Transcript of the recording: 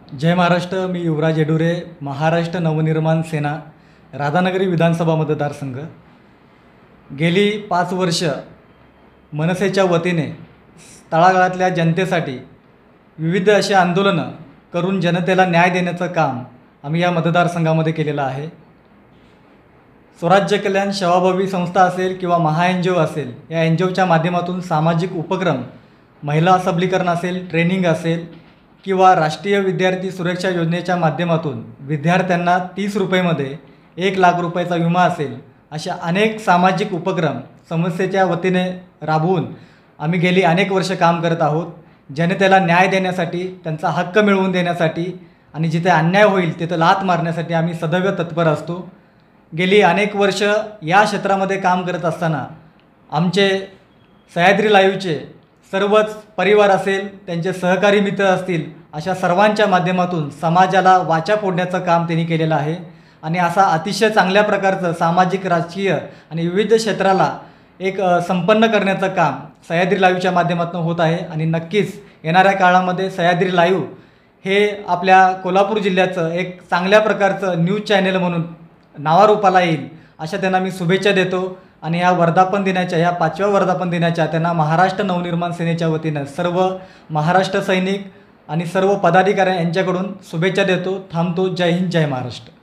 जय महाराष्ट्र। मी युवराज येडुरे, महाराष्ट्र नवनिर्माण सेना, राधानगरी विधानसभा मतदारसंघ। गेली 5 वर्ष मनसेच्या वतीने तळागाळातल्या जनतेसाठी विविध अशी आंदोलनं करून जनतेला न्याय देण्याचं काम आम्ही या मतदारसंघामध्ये केलेलं आहे। स्वराज्य कल्याण सेवाभावी संस्था असेल किंवा महा एनजीओ असेल, या एनजीओच्या माध्यमातून सामाजिक उपक्रम, महिला सबलीकरण असेल, ट्रेनिंग असेल किंवा राष्ट्रीय विद्यार्थी सुरक्षा योजनेच्या माध्यमातून विद्यार्थ्यांना 30 रुपयेमध्ये 1 लाख रुपयाचा विमा असेल, अशा अनेक सामाजिक उपक्रम संस्थेच्या वतीने राबवून आम्ही गेली अनेक वर्ष काम करत आहोत। जनतेला न्याय देण्यासाठी, त्यांचा हक्क मिळवून देण्यासाठी आणि जिथे अन्याय होईल तिथे लाथ मारण्यासाठी आम्ही सदैव तत्पर असतो। गेली अनेक वर्ष या क्षेत्रामध्ये काम करत असताना आमचे सह्याद्री लाईव्हचे सर्वच परिवार असेल, त्यांचे सहकारी मित्र असतील, अशा सर्वांच्या माध्यमातून समाजाला वाचा फोडण्याचं काम त्यांनी केलेलं आहे आणि असा अतिशय चांगल्या प्रकारचं सामाजिक, राजकीय आणि विविध क्षेत्राला एक संपन्न करण्याचं काम सह्याद्री लाईव्हच्या माध्यमातून होत आहे। आणि नक्कीच येणाऱ्या काळामध्ये सह्याद्री लाईव्ह हे आपल्या कोल्हापूर जिल्ह्याचं एक चांगल्या प्रकारचं न्यूज चॅनल म्हणून नावारूपाला येईल, अशा त्यांना मी शुभेच्छा देतो। आणि या वर्धापन दिनाच्या, या 5व्या वर्धापन दिनाच्या त्यांना महाराष्ट्र नवनिर्माण सेनेच्या वतीनं सर्व महाराष्ट्र सैनिक आणि सर्व पदाधिकारी यांच्याकडून शुभेच्छा देतो। थांबतो। जय हिंद, जय महाराष्ट्र।